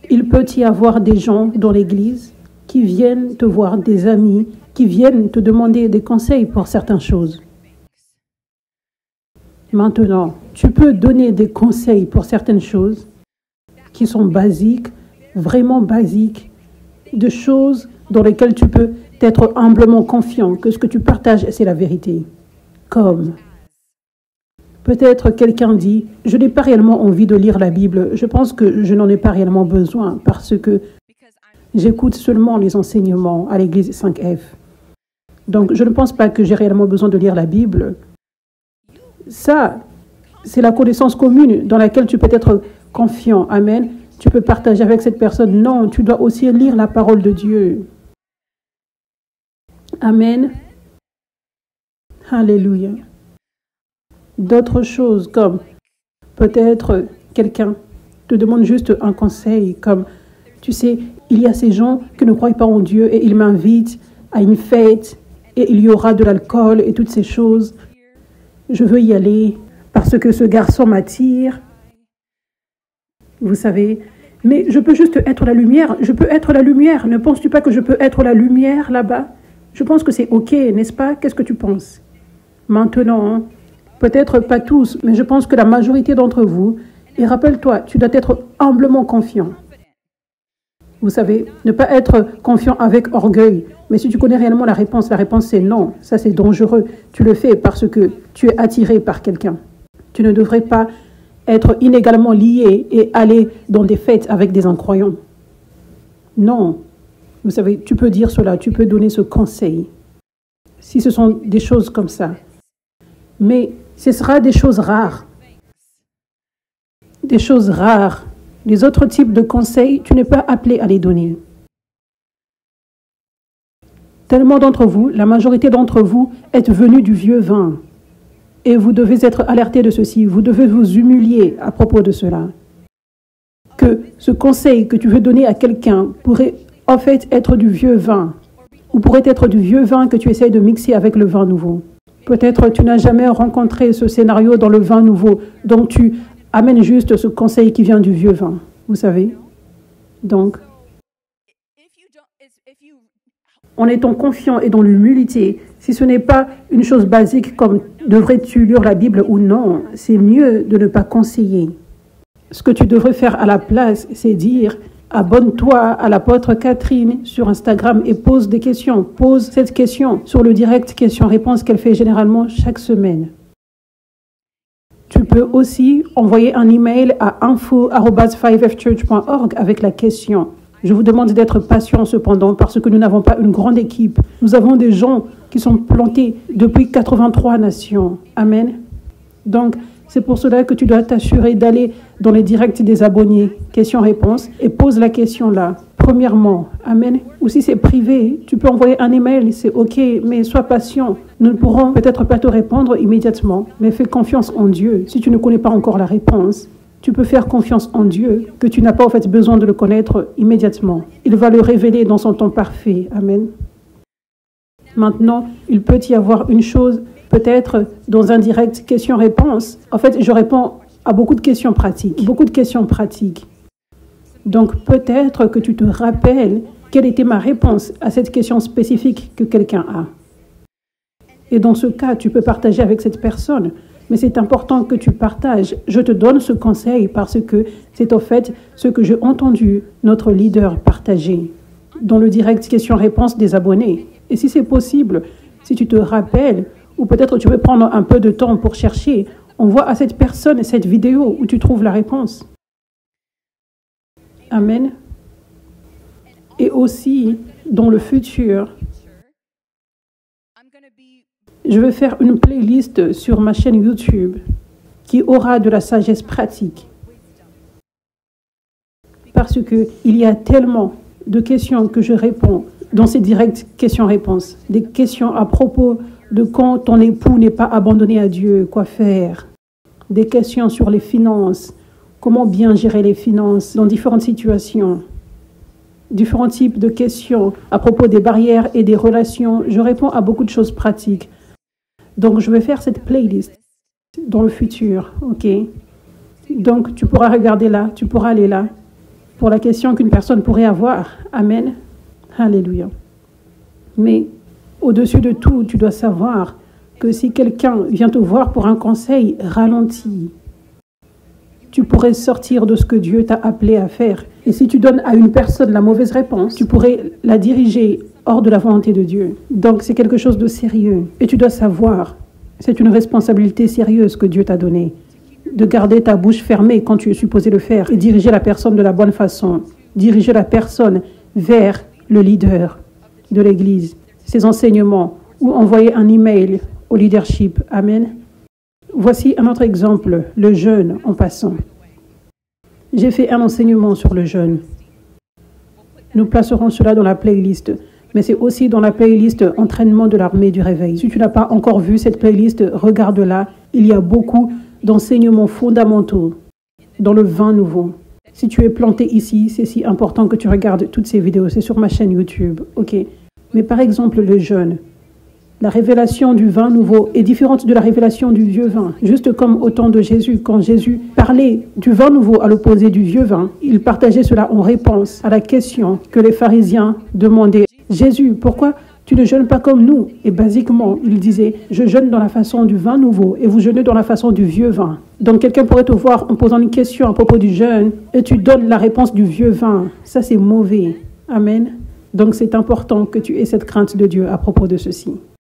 il peut y avoir des gens dans l'église qui viennent te voir, des amis, qui viennent te demander des conseils pour certaines choses. Maintenant, tu peux donner des conseils pour certaines choses qui sont basiques, vraiment basiques, de choses dans lesquelles tu peux être humblement confiant que ce que tu partages, c'est la vérité. Comme peut-être quelqu'un dit, je n'ai pas réellement envie de lire la Bible, je pense que je n'en ai pas réellement besoin parce que j'écoute seulement les enseignements à l'église 5F. Donc, je ne pense pas que j'ai réellement besoin de lire la Bible. Ça, c'est la connaissance commune dans laquelle tu peux être confiant. Amen. Tu peux partager avec cette personne. Non, tu dois aussi lire la parole de Dieu. Amen. Alléluia. D'autres choses comme peut-être quelqu'un te demande juste un conseil comme, tu sais, il y a ces gens qui ne croient pas en Dieu et ils m'invitent à une fête et il y aura de l'alcool et toutes ces choses. Je veux y aller parce que ce garçon m'attire. Vous savez, mais je peux juste être la lumière. Je peux être la lumière. Ne penses-tu pas que je peux être la lumière là-bas? Je pense que c'est OK, n'est-ce pas? Qu'est-ce que tu penses? Maintenant, peut-être pas tous, mais je pense que la majorité d'entre vous, et rappelle-toi, tu dois être humblement confiant. Vous savez, ne pas être confiant avec orgueil. Mais si tu connais réellement la réponse c'est non. Ça, c'est dangereux. Tu le fais parce que tu es attiré par quelqu'un. Tu ne devrais pas être inégalement lié et aller dans des fêtes avec des incroyants. Non. Vous savez, tu peux dire cela, tu peux donner ce conseil. Si ce sont des choses comme ça. Mais ce sera des choses rares. Des choses rares. Les autres types de conseils, tu n'es pas appelé à les donner. Tellement d'entre vous, la majorité d'entre vous, êtes venus du vieux vin. Et vous devez être alertés de ceci. Vous devez vous humilier à propos de cela. Que ce conseil que tu veux donner à quelqu'un pourrait en fait être du vieux vin. Ou pourrait être du vieux vin que tu essayes de mixer avec le vin nouveau. Peut-être tu n'as jamais rencontré ce scénario dans le vin nouveau. Donc tu amènes juste ce conseil qui vient du vieux vin. Vous savez? Donc, en étant confiant et dans l'humilité, si ce n'est pas une chose basique comme devrais-tu lire la Bible ou non, c'est mieux de ne pas conseiller. Ce que tu devrais faire à la place, c'est dire abonne-toi à l'apôtre Catherine sur Instagram et pose des questions. Pose cette question sur le direct question-réponse qu'elle fait généralement chaque semaine. Tu peux aussi envoyer un email à info@5fchurch.org avec la question. Je vous demande d'être patient cependant parce que nous n'avons pas une grande équipe. Nous avons des gens qui sont plantés depuis 83 nations. Amen. Donc, c'est pour cela que tu dois t'assurer d'aller dans les directs des abonnés, questions-réponses, et pose la question là. Premièrement, amen. Ou si c'est privé, tu peux envoyer un email, c'est OK, mais sois patient. Nous ne pourrons peut-être pas te répondre immédiatement, mais fais confiance en Dieu. Si tu ne connais pas encore la réponse, tu peux faire confiance en Dieu, que tu n'as pas en fait besoin de le connaître immédiatement. Il va le révéler dans son temps parfait. Amen. Maintenant, il peut y avoir une chose, peut-être dans un direct question-réponse. En fait, je réponds à beaucoup de questions pratiques. Donc, peut-être que tu te rappelles quelle était ma réponse à cette question spécifique que quelqu'un a. Et dans ce cas, tu peux partager avec cette personne. Mais c'est important que tu partages. Je te donne ce conseil parce que c'est en fait ce que j'ai entendu notre leader partager dans le direct question-réponse des abonnés. Et si c'est possible, si tu te rappelles, ou peut-être tu veux prendre un peu de temps pour chercher, envoie à cette personne cette vidéo où tu trouves la réponse. Amen. Et aussi, dans le futur, je vais faire une playlist sur ma chaîne YouTube qui aura de la sagesse pratique. Parce qu'il y a tellement de questions que je réponds dans ces directs questions-réponses. Des questions à propos de quand ton époux n'est pas abandonné à Dieu, quoi faire. Des questions sur les finances, comment bien gérer les finances dans différentes situations. Différents types de questions à propos des barrières et des relations. Je réponds à beaucoup de choses pratiques. Donc, je vais faire cette playlist dans le futur, OK? Donc, tu pourras regarder là, tu pourras aller là. pour la question qu'une personne pourrait avoir. Amen. Alléluia. Mais au-dessus de tout, tu dois savoir que si quelqu'un vient te voir pour un conseil, ralentis. Tu pourrais sortir de ce que Dieu t'a appelé à faire. Et si tu donnes à une personne la mauvaise réponse, tu pourrais la diriger hors de la volonté de Dieu. Donc c'est quelque chose de sérieux. Et tu dois savoir, c'est une responsabilité sérieuse que Dieu t'a donnée, de garder ta bouche fermée quand tu es supposé le faire et diriger la personne de la bonne façon. Diriger la personne vers le leader de l'Église, ses enseignements, ou envoyer un email au leadership. Amen. Voici un autre exemple, le jeûne en passant. J'ai fait un enseignement sur le jeûne. Nous placerons cela dans la playlist, mais c'est aussi dans la playlist entraînement de l'armée du réveil. Si tu n'as pas encore vu cette playlist, regarde-la. Il y a beaucoup d'enseignements fondamentaux dans le vin nouveau. Si tu es planté ici, c'est si important que tu regardes toutes ces vidéos. C'est sur ma chaîne YouTube, ok? Mais par exemple, le jeûne. La révélation du vin nouveau est différente de la révélation du vieux vin. Juste comme au temps de Jésus, quand Jésus parlait du vin nouveau à l'opposé du vieux vin, il partageait cela en réponse à la question que les pharisiens demandaient. Jésus, pourquoi tu ne jeûnes pas comme nous? Et basiquement, il disait, je jeûne dans la façon du vin nouveau et vous jeûnez dans la façon du vieux vin. Donc quelqu'un pourrait te voir en posant une question à propos du jeûne et tu donnes la réponse du vieux vin. Ça, c'est mauvais. Amen. Donc c'est important que tu aies cette crainte de Dieu à propos de ceci.